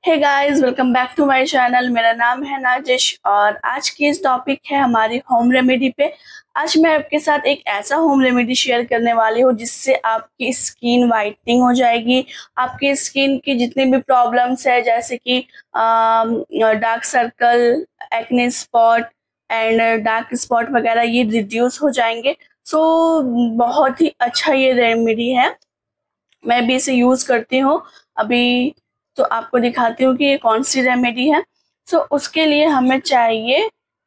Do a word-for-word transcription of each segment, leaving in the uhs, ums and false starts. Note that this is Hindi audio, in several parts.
Hey guys, welcome back to my channel. मेरा नाम है नाजिश और आज की इस टॉपिक है हमारी होम रेमेडी पे। आज मैं आपके साथ एक ऐसा होम रेमेडी शेयर करने वाली हूँ जिससे आपकी स्किन वाइटनिंग हो जाएगी। आपकी स्किन की जितनी भी प्रॉब्लम्स है जैसे कि dark circle, acne spot and dark spot वगैरह, ये रिड्यूस हो जाएंगे। सो so, बहुत ही अच्छा ये रेमेडी है। मैं भी इसे यूज करती हूँ अभी। तो आपको दिखाती हूँ कि ये कौन सी रेमेडी है। सो so, उसके लिए हमें चाहिए,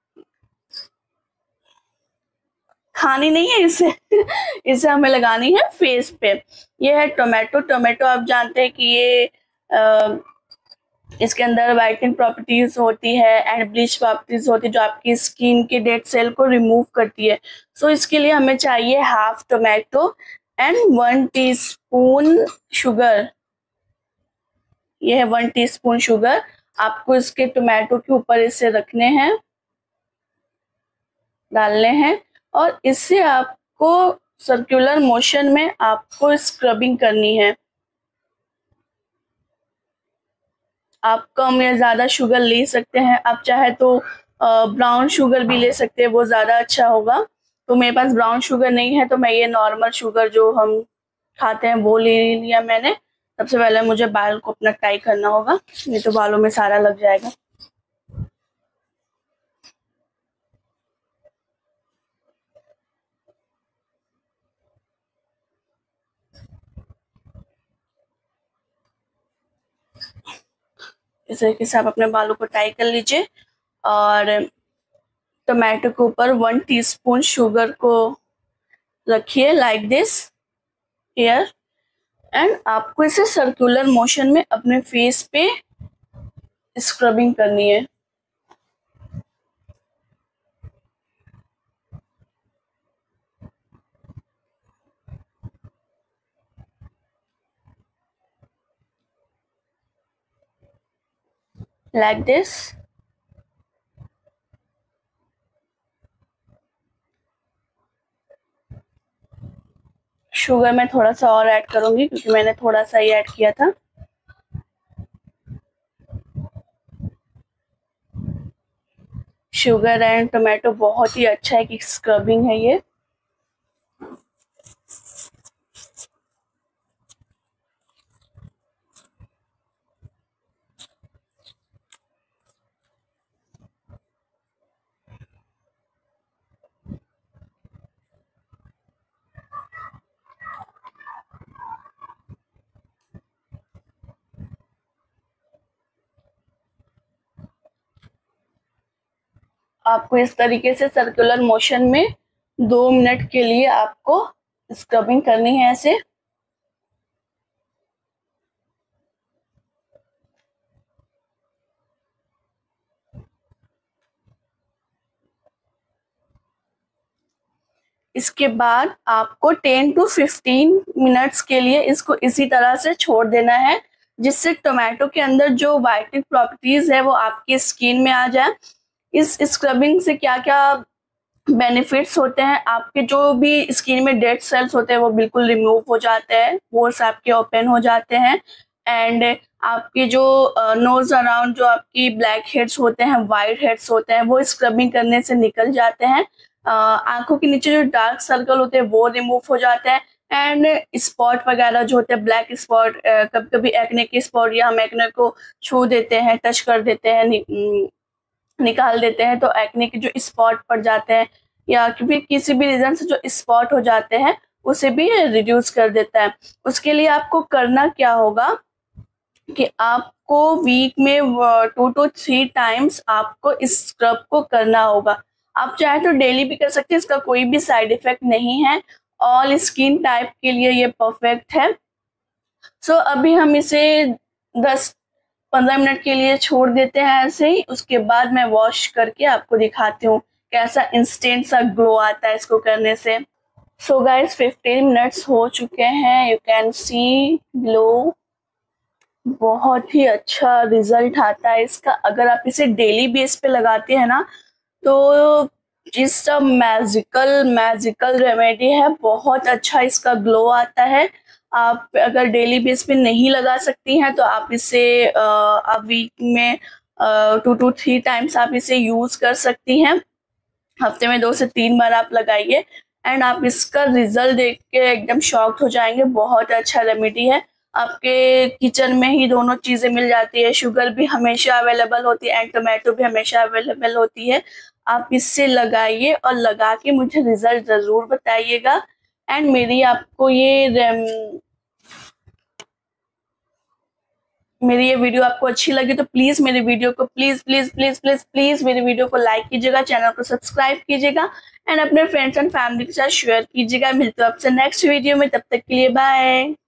खानी नहीं है इसे इसे हमें लगानी है फेस पे। ये है टोमेटो। टोमेटो आप जानते हैं कि ये आ, इसके अंदर वाइटनिंग प्रॉपर्टीज होती है एंड ब्लीच प्रॉपर्टीज होती है जो आपकी स्किन के डेड सेल को रिमूव करती है। सो so, इसके लिए हमें चाहिए half tomato and one teaspoon sugar. ये है वन टीस्पून शुगर। आपको इसके टोमेटो के ऊपर इसे रखने हैं, डालने हैं और इससे आपको सर्कुलर मोशन में आपको स्क्रबिंग करनी है। आप कम या ज्यादा शुगर ले सकते हैं। आप चाहे तो ब्राउन शुगर भी ले सकते हैं, वो ज्यादा अच्छा होगा। तो मेरे पास ब्राउन शुगर नहीं है तो मैं ये नॉर्मल शुगर जो हम खाते हैं वो ले लिया मैंने। सबसे पहले मुझे बाल को अपना टाई करना होगा, नहीं तो बालों में सारा लग जाएगा। इस तरीके से आप अपने बालों को टाई कर लीजिए और टोमेटो के ऊपर वन टीस्पून शुगर को रखिए लाइक दिस हियर एंड आपको इसे सर्कुलर मोशन में अपने फेस पे स्क्रबिंग करनी है। Like this. शुगर मैं थोड़ा सा और ऐड करूंगी क्योंकि मैंने थोड़ा सा ही ऐड किया था। शुगर एंड टोमेटो बहुत ही अच्छा है कि स्क्रबिंग है ये। आपको इस तरीके से सर्कुलर मोशन में दो मिनट के लिए आपको स्क्रबिंग करनी है ऐसे। इसके बाद आपको टेन टू फिफ्टीन मिनट्स के लिए इसको इसी तरह से छोड़ देना है जिससे टोमेटो के अंदर जो वाइटनिंग प्रॉपर्टीज है वो आपकी स्किन में आ जाए। इस स्क्रबिंग से क्या क्या बेनिफिट्स होते हैं, आपके जो भी स्किन में डेड सेल्स होते हैं वो बिल्कुल रिमूव हो जाते हैं, पोर्स आपके ओपन हो जाते हैं एंड आपके जो नोज अराउंड जो आपकी ब्लैक हेड्स होते हैं, वाइट हेड्स होते हैं, वो स्क्रबिंग करने से निकल जाते हैं। आंखों के नीचे जो डार्क सर्कल होते हैं वो रिमूव हो जाते हैं एंड स्पॉट वगैरह जो होते हैं, ब्लैक स्पॉट, कभी कभी एक्ने के स्पॉट या हम एक्ने को छू देते हैं, टच कर देते हैं, नि, निकाल देते हैं तो एक्ने के जो स्पॉट पड़ जाते हैं या फिर किसी भी रीजन से जो स्पॉट हो जाते हैं उसे भी रिड्यूस कर देता है। उसके लिए आपको करना क्या होगा कि आपको वीक में टू टू थ्री टाइम्स आपको इस स्क्रब को करना होगा। आप चाहे तो डेली भी कर सकते हैं, इसका कोई भी साइड इफेक्ट नहीं है। ऑल स्किन टाइप के लिए ये परफेक्ट है। सो so, अभी हम इसे दस पंद्रह मिनट के लिए छोड़ देते हैं ऐसे ही। उसके बाद मैं वॉश करके आपको दिखाती हूँ कैसा इंस्टेंट सा ग्लो आता है इसको करने से। सो गाइस, फिफ्टीन मिनट्स हो चुके हैं, यू कैन सी ग्लो। बहुत ही अच्छा रिजल्ट आता है इसका। अगर आप इसे डेली बेस पे लगाते हैं ना तो इस सब मैजिकल मैजिकल रेमेडी है। बहुत अच्छा इसका ग्लो आता है। आप अगर डेली बेस पे नहीं लगा सकती हैं तो आप इसे आप वीक में टू टू थ्री टाइम्स आप इसे यूज कर सकती हैं। हफ्ते में दो से तीन बार आप लगाइए एंड आप इसका रिजल्ट देख के एकदम शॉक्ड हो जाएंगे। बहुत अच्छा रेमेडी है, आपके किचन में ही दोनों चीजें मिल जाती है, शुगर भी हमेशा अवेलेबल होती है एंड टोमेटो भी हमेशा अवेलेबल होती है। आप इससे लगाइए और लगा के मुझे रिजल्ट जरूर बताइएगा। एंड मेरी आपको ये मेरी ये वीडियो आपको अच्छी लगी तो प्लीज मेरी वीडियो को please please please please please मेरी वीडियो को लाइक कीजिएगा, चैनल को सब्सक्राइब कीजिएगा एंड अपने फ्रेंड्स एंड फैमिली के साथ शेयर कीजिएगा। मिलते हैं आपसे नेक्स्ट वीडियो में, तब तक के लिए बाय।